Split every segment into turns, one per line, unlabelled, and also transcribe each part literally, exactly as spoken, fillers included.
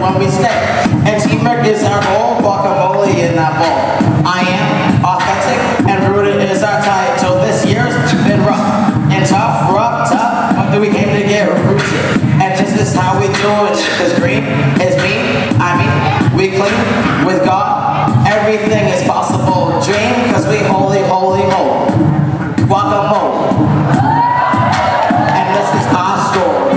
when we stay. And teamwork is our goal, guacamole in that bowl. I am authentic and rooted is our title. This year's been rough and tough, rough, tough, but we came to get rooted. And this is how we do it, cause green is me, I mean, we clean with God. Everything is possible, dream, cause we holy, holy, holy. Guacamole. And this is our story.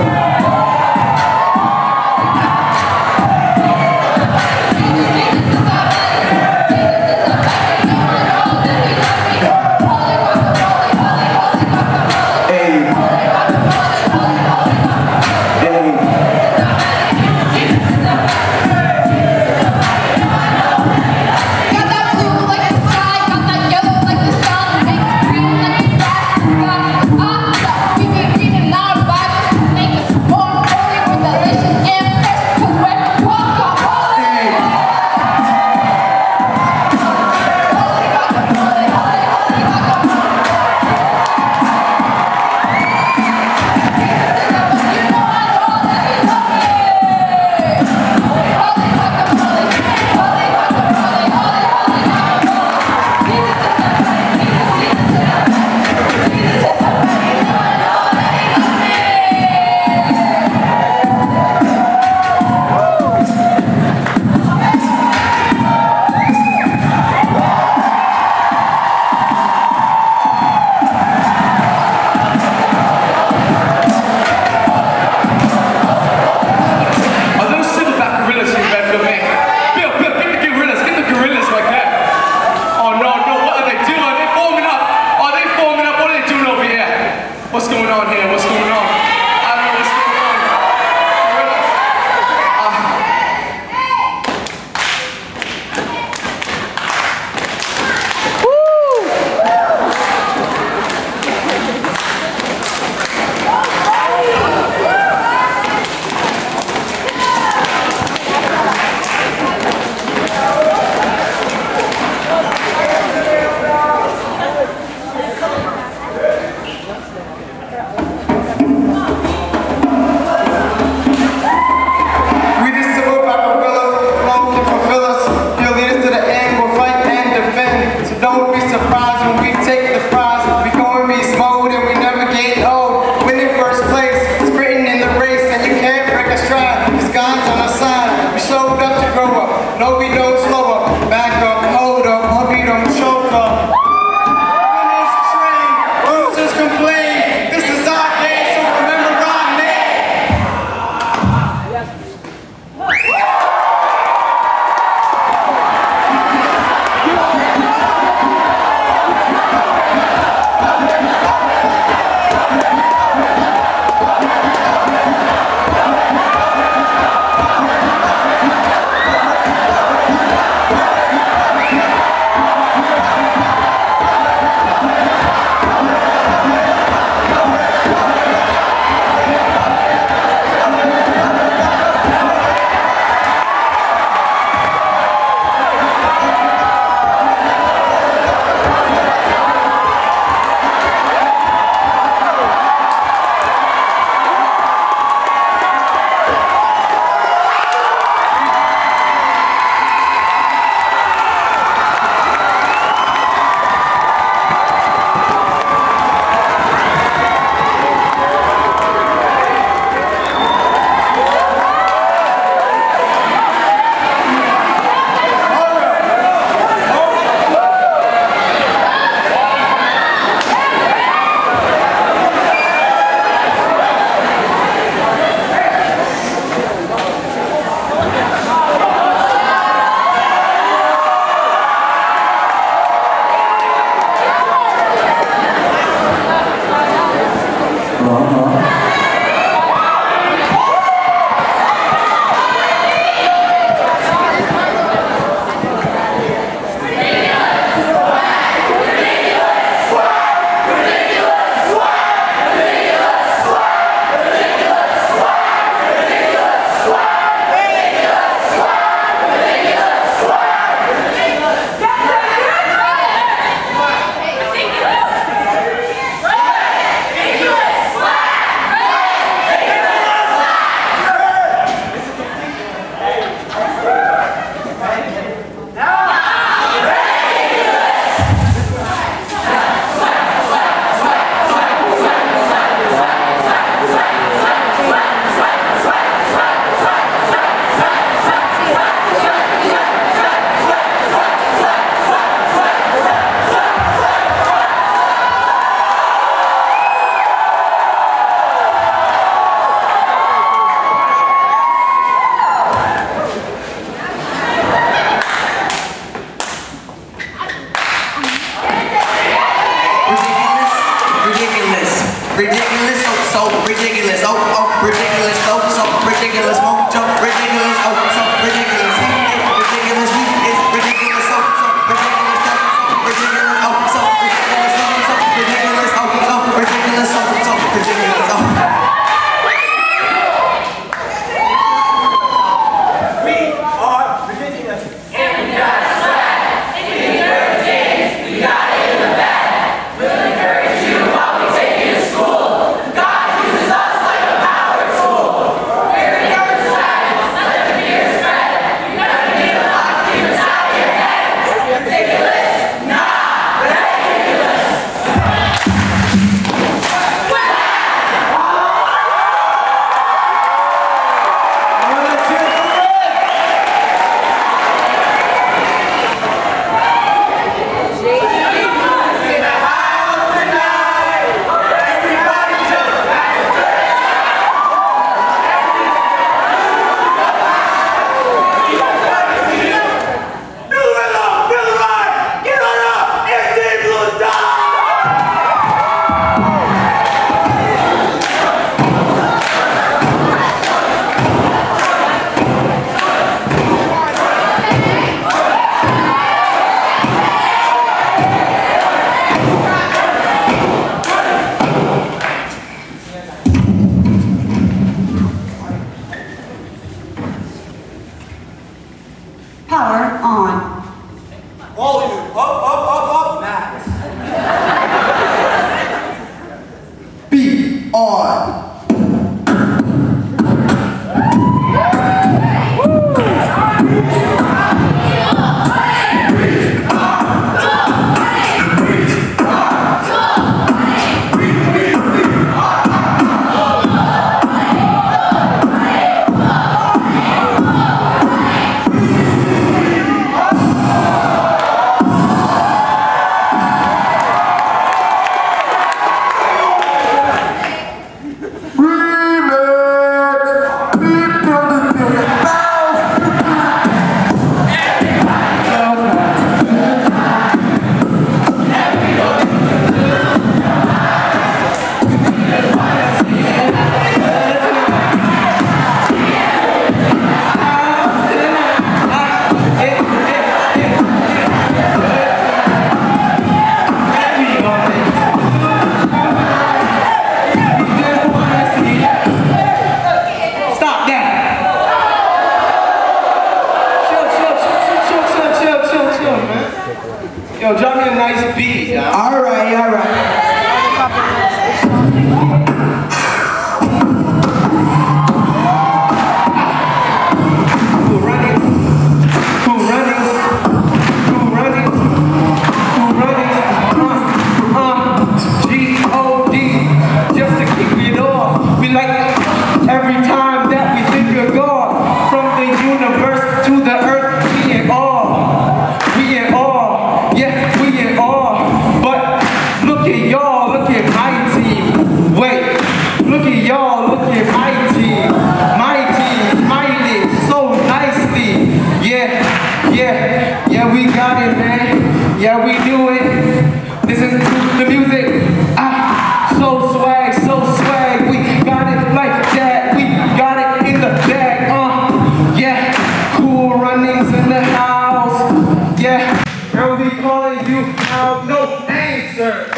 Power on.
Volume up, up, up, up, max.
Beat on.
Yo, drop me a nice beat, yo.
All right, all right.
Who running? Who running? Who running? Who running? Uh, uh, G O D, just to kick it off. We like every time that we think of God, from the universe to the earth, we in awe. We in awe. Yeah, we in awe, but look at y'all, look at my team. Wait, look at y'all, look at my team. My team smiling so nicely. Yeah, yeah, yeah, we got it, man. Yeah, we do it. Listen to the music. Ah, so swag, so swag. We got it like that. We got it in the bag. Uh, yeah, Cool Runnings in the house. Yeah. And we calling you out, no answer.